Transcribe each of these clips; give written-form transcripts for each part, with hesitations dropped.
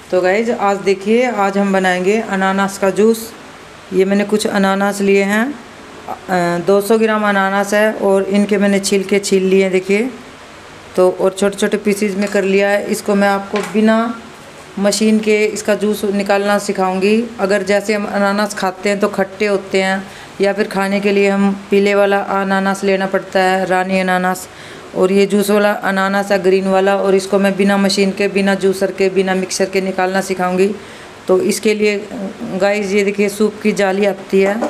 तो गाइज आज देखिए, आज हम बनाएंगे अनानास का जूस। ये मैंने कुछ अनानास लिए हैं, 200 ग्राम अनानास है और इनके मैंने छिलके छील लिए हैं देखिए। तो और छोटे छोटे पीसीज में कर लिया है। इसको मैं आपको बिना मशीन के इसका जूस निकालना सिखाऊंगी। अगर जैसे हम अनानास खाते हैं तो खट्टे होते हैं, या फिर खाने के लिए हम पीले वाला अनानास लेना पड़ता है, रानी अनानास। और ये जूस वाला अनानास है ग्रीन वाला, और इसको मैं बिना मशीन के, बिना जूसर के, बिना मिक्सर के निकालना सिखाऊंगी। तो इसके लिए गाइस ये देखिए सूप की जाली आती है,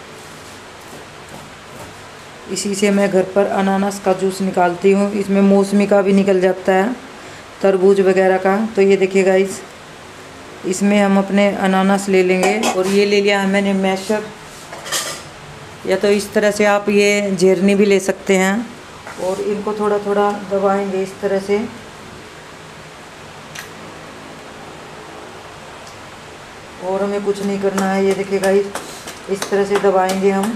इसी से मैं घर पर अनानास का जूस निकालती हूँ। इसमें मौसमी का भी निकल जाता है, तरबूज वगैरह का। तो ये देखिए गाइस, इसमें हम अपने अनानास ले लेंगे। और ये ले लिया है मैंने मैशर, या तो इस तरह से आप ये झेरनी भी ले सकते हैं। और इनको थोड़ा थोड़ा दबाएंगे इस तरह से। और हमें कुछ नहीं करना है, ये देखिए गाइस, इस तरह से दबाएंगे हम।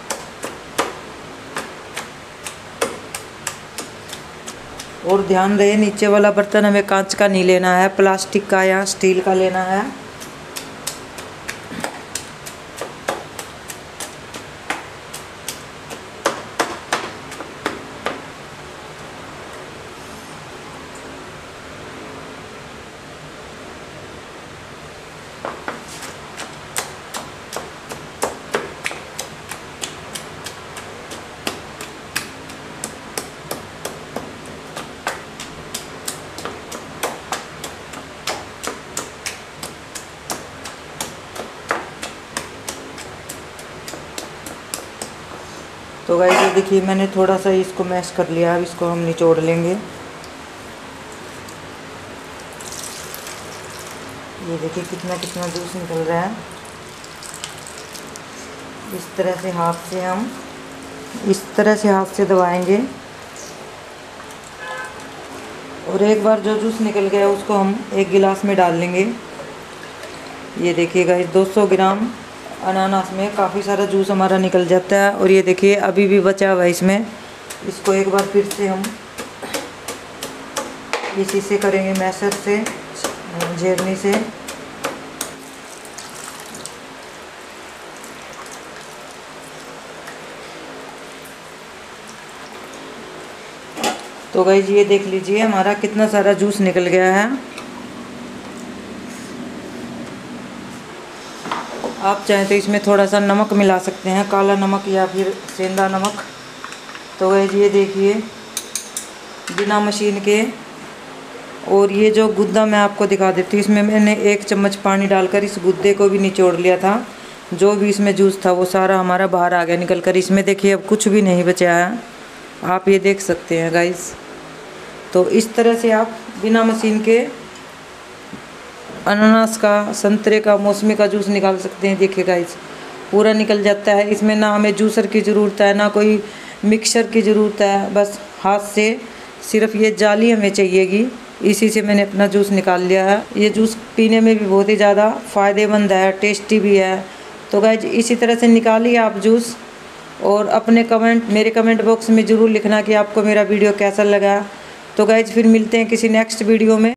और ध्यान रहे, नीचे वाला बर्तन हमें कांच का नहीं लेना है, प्लास्टिक का या स्टील का लेना है। तो गाइस ये देखिए, मैंने थोड़ा सा इसको मैश कर लिया। अब इसको हम निचोड़ लेंगे। ये देखिए कितना कितना जूस निकल रहा है। इस तरह से हाथ से दबाएंगे। और एक बार जो जूस निकल गया उसको हम एक गिलास में डाल लेंगे। ये देखिए गाइस, 200 ग्राम अनानास में काफ़ी सारा जूस हमारा निकल जाता है। और ये देखिए अभी भी बचा हुआ है इसमें। इसको एक बार फिर से हम इसी से करेंगे, मैशर से, झेरनी से। तो गाइस ये देख लीजिए हमारा कितना सारा जूस निकल गया है। आप चाहें तो इसमें थोड़ा सा नमक मिला सकते हैं, काला नमक या फिर सेंधा नमक। तो गाइस ये देखिए बिना मशीन के। और ये जो गुद्दा मैं आपको दिखा देती हूँ, इसमें मैंने 1 चम्मच पानी डालकर इस गुद्दे को भी निचोड़ लिया था। जो भी इसमें जूस था वो सारा हमारा बाहर आ गया निकल कर। इसमें देखिए अब कुछ भी नहीं बचा है, आप ये देख सकते हैं गाइस। तो इस तरह से आप बिना मशीन के अनानास का, संतरे का, मौसमी का जूस निकाल सकते हैं। देखिए गाइस पूरा निकल जाता है। इसमें ना हमें जूसर की ज़रूरत है, ना कोई मिक्सर की ज़रूरत है। बस हाथ से सिर्फ ये जाली हमें चाहिएगी। इसी से मैंने अपना जूस निकाल लिया है। ये जूस पीने में भी बहुत ही ज़्यादा फ़ायदेमंद है, टेस्टी भी है। तो गाइस इसी तरह से निकालिए आप जूस। और अपने कमेंट मेरे कमेंट बॉक्स में ज़रूर लिखना कि आपको मेरा वीडियो कैसा लगा। तो गाइस फिर मिलते हैं किसी नेक्स्ट वीडियो में।